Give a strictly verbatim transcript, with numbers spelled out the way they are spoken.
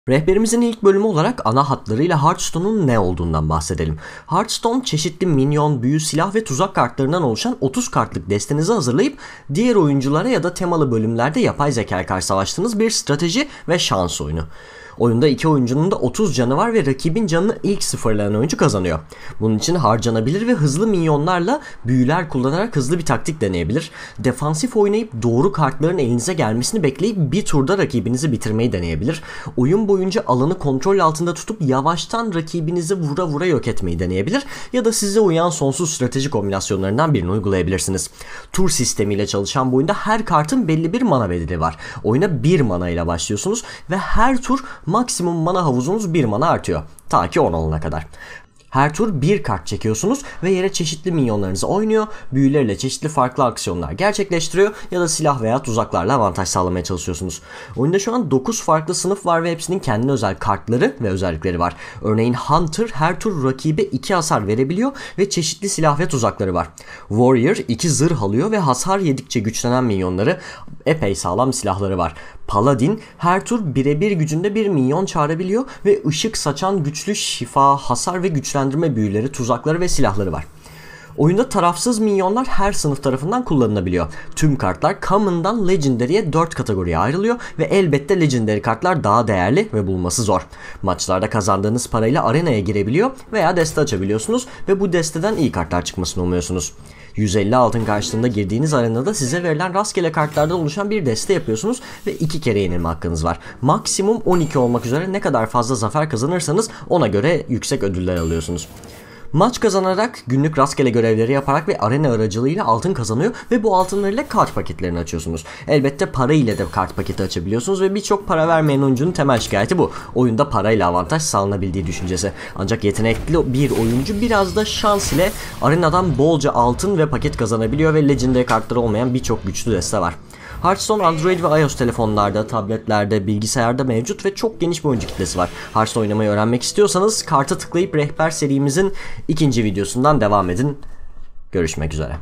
Rehberimizin ilk bölümü olarak ana hatlarıyla Hearthstone'un ne olduğundan bahsedelim. Hearthstone, çeşitli minyon, büyü, silah ve tuzak kartlarından oluşan otuz kartlık destenizi hazırlayıp diğer oyunculara ya da temalı bölümlerde yapay zeka karşı savaştığınız bir strateji ve şans oyunu. Oyunda iki oyuncunun da otuz canı var ve rakibin canını ilk sıfırlayan oyuncu kazanıyor. Bunun için harcanabilir ve hızlı minyonlarla büyüler kullanarak hızlı bir taktik deneyebilir. Defansif oynayıp doğru kartların elinize gelmesini bekleyip bir turda rakibinizi bitirmeyi deneyebilir. Oyun boyunca alanı kontrol altında tutup yavaştan rakibinizi vura vura yok etmeyi deneyebilir. Ya da size uyan sonsuz strateji kombinasyonlarından birini uygulayabilirsiniz. Tur sistemiyle çalışan bu oyunda her kartın belli bir mana bedeli var. Oyuna bir mana ile başlıyorsunuz ve her tur maksimum mana havuzunuz bir mana artıyor. Ta ki on olana kadar. Her tur bir kart çekiyorsunuz ve yere çeşitli minyonlarınızı oynuyor, büyülerle çeşitli farklı aksiyonlar gerçekleştiriyor ya da silah veya tuzaklarla avantaj sağlamaya çalışıyorsunuz. Oyunda şu an dokuz farklı sınıf var ve hepsinin kendine özel kartları ve özellikleri var. Örneğin Hunter her tur rakibe iki hasar verebiliyor ve çeşitli silah ve tuzakları var. Warrior iki zırh alıyor ve hasar yedikçe güçlenen minyonları, epey sağlam silahları var. Paladin her tur birebir gücünde bir minyon çağırabiliyor ve ışık saçan güçlü şifa, hasar ve güçlendirme büyüleri, tuzakları ve silahları var. Oyunda tarafsız minyonlar her sınıf tarafından kullanılabiliyor. Tüm kartlar Common'dan Legendary'e dört kategoriye ayrılıyor ve elbette Legendary kartlar daha değerli ve bulması zor. Maçlarda kazandığınız parayla arenaya girebiliyor veya deste açabiliyorsunuz ve bu desteden iyi kartlar çıkmasını umuyorsunuz. yüz elli altın karşılığında girdiğiniz arenada size verilen rastgele kartlardan oluşan bir deste yapıyorsunuz ve iki kere yenilme hakkınız var. Maksimum on iki olmak üzere ne kadar fazla zafer kazanırsanız ona göre yüksek ödüller alıyorsunuz. Maç kazanarak, günlük rastgele görevleri yaparak ve arena aracılığıyla altın kazanıyor ve bu altınlarıyla kart paketlerini açıyorsunuz. Elbette para ile de kart paketi açabiliyorsunuz ve birçok para vermeyen oyuncunun temel şikayeti bu. Oyunda parayla avantaj sağlanabildiği düşüncesi. Ancak yetenekli bir oyuncu biraz da şans ile arenadan bolca altın ve paket kazanabiliyor ve Legendary kartları olmayan birçok güçlü deste var. Hearthstone Android ve iOS telefonlarda, tabletlerde, bilgisayarda mevcut ve çok geniş bir oyuncu kitlesi var. Hearthstone oynamayı öğrenmek istiyorsanız karta tıklayıp rehber serimizin ikinci videosundan devam edin. Görüşmek üzere.